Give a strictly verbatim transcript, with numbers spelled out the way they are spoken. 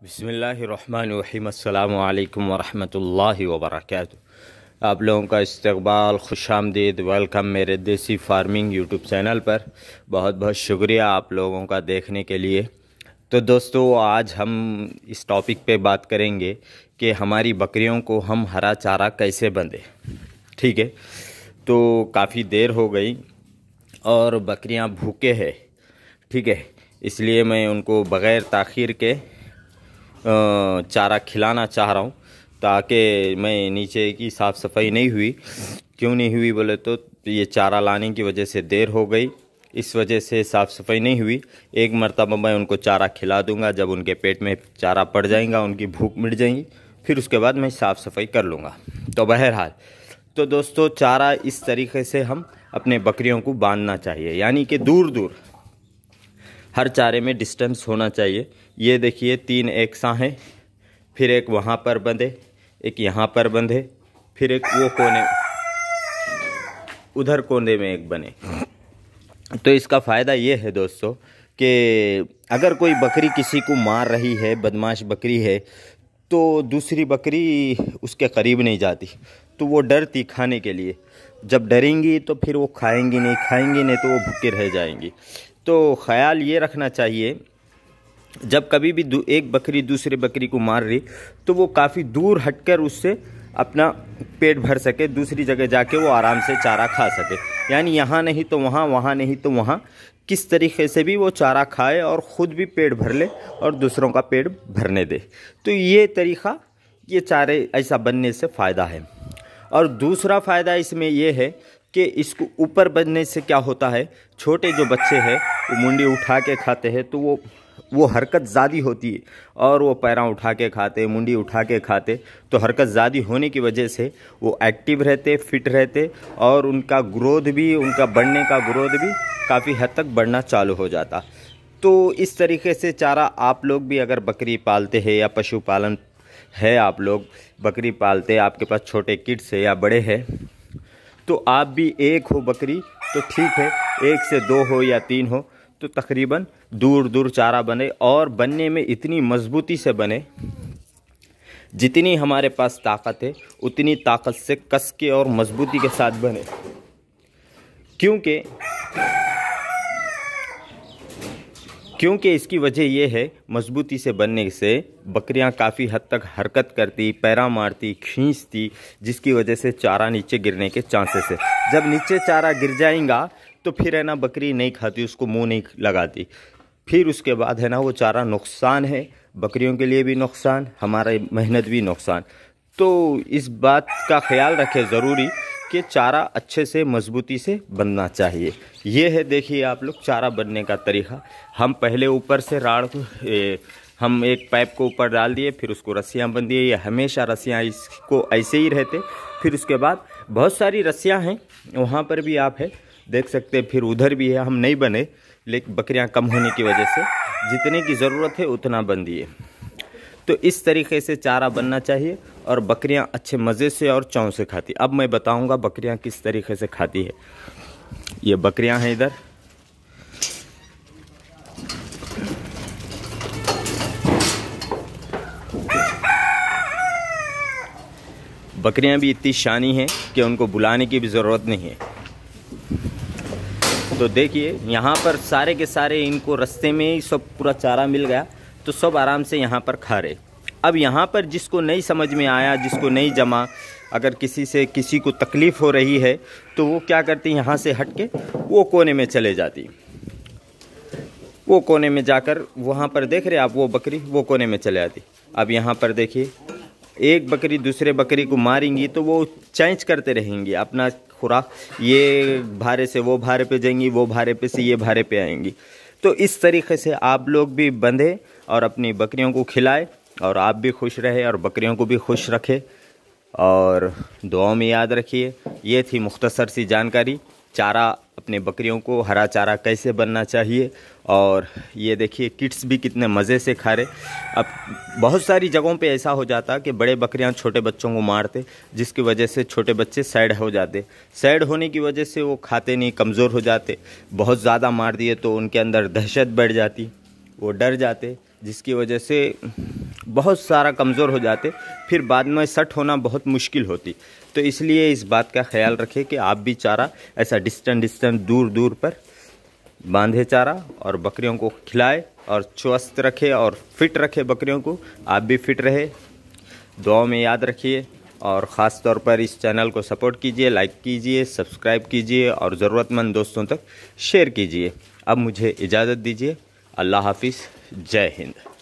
बिस्मिल्लाहिर्रहमानिर्रहीम अस्सलामु अलैकुम वरहमतुल्लाहि वबरकातुहू। आप लोगों का इस्तकबाल, खुशामदीद, वेलकम मेरे देसी फार्मिंग यूट्यूब चैनल पर। बहुत बहुत शुक्रिया आप लोगों का देखने के लिए। तो दोस्तों, आज हम इस टॉपिक पे बात करेंगे कि हमारी बकरियों को हम हरा चारा कैसे बंधें। ठीक है, तो काफ़ी देर हो गई और बकरियां भूखे हैं। ठीक है, इसलिए मैं उनको बग़ैर ताख़ीर के चारा खिलाना चाह रहा हूँ, ताकि मैं नीचे की साफ़ सफाई नहीं हुई। क्यों नहीं हुई बोले तो ये चारा लाने की वजह से देर हो गई, इस वजह से साफ़ सफाई नहीं हुई। एक मरतबा मैं उनको चारा खिला दूंगा, जब उनके पेट में चारा पड़ जाएगा, उनकी भूख मिट जाएगी, फिर उसके बाद मैं साफ़ सफाई कर लूँगा। तो बहरहाल, तो दोस्तों, चारा इस तरीके से हम अपने बकरियों को बांधना चाहिए, यानी कि दूर दूर हर चारे में डिस्टेंस होना चाहिए। ये देखिए, तीन एक सा हैं, फिर एक वहाँ पर बंधे, एक यहाँ पर बंधे, फिर एक वो कोने उधर कोने में एक बने। तो इसका फ़ायदा ये है दोस्तों कि अगर कोई बकरी किसी को मार रही है, बदमाश बकरी है, तो दूसरी बकरी उसके करीब नहीं जाती। तो वो डरती खाने के लिए, जब डरेंगी तो फिर वो खाएंगी नहीं, खाएंगी नहीं तो वो भूखे रह जाएंगी। तो ख्याल ये रखना चाहिए, जब कभी भी एक बकरी दूसरी बकरी को मार रही तो वो काफ़ी दूर हटकर उससे अपना पेट भर सके, दूसरी जगह जाके वो आराम से चारा खा सके। यानी यहाँ नहीं तो वहाँ, वहाँ नहीं तो वहाँ, किस तरीके से भी वो चारा खाए और ख़ुद भी पेट भर ले और दूसरों का पेट भरने दे। तो ये तरीक़ा, ये चारे ऐसा बनने से फ़ायदा है। और दूसरा फ़ायदा इसमें यह है कि इसको ऊपर बनने से क्या होता है, छोटे जो बच्चे हैं वो मुंडी उठा के खाते हैं, तो वो वो हरकत ज़्यादा होती है और वो पैरां उठा के खाते, मुंडी उठा के खाते। तो हरकत ज़्यादा होने की वजह से वो एक्टिव रहते, फिट रहते और उनका ग्रोथ भी, उनका बढ़ने का ग्रोथ भी काफ़ी हद तक बढ़ना चालू हो जाता। तो इस तरीके से चारा आप लोग भी अगर बकरी पालते हैं या पशुपालन है, आप लोग बकरी पालते हैं, आपके पास छोटे किड्स है या बड़े हैं, तो आप भी एक हो बकरी तो ठीक है, एक से दो हो या तीन हो तो तकरीबन दूर दूर चारा बने, और बनने में इतनी मजबूती से बने, जितनी हमारे पास ताकत है उतनी ताकत से कस के और मजबूती के साथ बने। क्योंकि क्योंकि इसकी वजह यह है, मजबूती से बनने से बकरियां काफ़ी हद तक हरकत करती, पैरा मारती, खींचती, जिसकी वजह से चारा नीचे गिरने के चांसेस है। जब नीचे चारा गिर जाएगा तो फिर है ना, बकरी नहीं खाती, उसको मुंह नहीं लगाती, फिर उसके बाद है ना वो चारा नुकसान है, बकरियों के लिए भी नुकसान, हमारा मेहनत भी नुकसान। तो इस बात का ख्याल रखें ज़रूरी कि चारा अच्छे से मजबूती से बनना चाहिए। ये है, देखिए आप लोग, चारा बनने का तरीक़ा। हम पहले ऊपर से राड़ को ए, हम एक पाइप को ऊपर डाल दिए, फिर उसको रस्सियाँ बंध दिए। ये हमेशा रस्सियाँ इसको ऐसे ही रहते। फिर उसके बाद बहुत सारी रस्सियाँ हैं, वहाँ पर भी आप है देख सकते हैं, फिर उधर भी है। हम नहीं बने, लेकिन बकरियाँ कम होने की वजह से जितने की ज़रूरत है उतना बन दिए। तो इस तरीके से चारा बनना चाहिए और बकरियां अच्छे मज़े से और चाव से खाती। अब मैं बताऊंगा बकरियां किस तरीके से खाती है। ये बकरियां हैं इधर, बकरियां भी इतनी शानी हैं कि उनको बुलाने की भी ज़रूरत नहीं है। तो देखिए, यहाँ पर सारे के सारे इनको रास्ते में ही सब पूरा चारा मिल गया, तो सब आराम से यहाँ पर खा रहे। अब यहाँ पर जिसको नहीं समझ में आया, जिसको नहीं जमा, अगर किसी से किसी को तकलीफ़ हो रही है तो वो क्या करती, यहाँ से हट के वो कोने में चले जाती। वो कोने में जाकर वहाँ पर देख रहे आप, वो बकरी वो कोने में चले जाती। अब यहाँ पर देखिए, एक बकरी दूसरे बकरी को मारेंगी तो वो चेंज करते रहेंगी अपना खुराक, ये भारे से वो भारे पे जाएंगी, वो भारे पे से ये भारे पे आएंगी। तो इस तरीके से आप लोग भी बंधे और अपनी बकरियों को खिलाए, और आप भी खुश रहे और बकरियों को भी खुश रखे। और दुआ में याद रखिए, ये थी मुख्तसर सी जानकारी, चारा अपने बकरियों को हरा चारा कैसे बनना चाहिए। और ये देखिए, किड्स भी कितने मज़े से खा रहे। अब बहुत सारी जगहों पे ऐसा हो जाता कि बड़े बकरियां छोटे बच्चों को मारते, जिसकी वजह से छोटे बच्चे सैड हो जाते। सैड होने की वजह से वो खाते नहीं, कमज़ोर हो जाते। बहुत ज़्यादा मार दिए तो उनके अंदर दहशत बढ़ जाती, वो डर जाते, जिसकी वजह से बहुत सारा कमज़ोर हो जाते, फिर बाद में सेट होना बहुत मुश्किल होती। तो इसलिए इस बात का ख्याल रखें कि आप भी चारा ऐसा डिस्टेंस डिस्टेंस दूर दूर पर बांधे चारा और बकरियों को खिलाए और स्वस्थ रखे और फिट रखे बकरियों को। आप भी फिट रहे, दुआओं में याद रखिए और ख़ास तौर पर इस चैनल को सपोर्ट कीजिए, लाइक कीजिए, सब्सक्राइब कीजिए और ज़रूरतमंद दोस्तों तक शेयर कीजिए। अब मुझे इजाज़त दीजिए। अल्लाह हाफिज़, जय हिंद।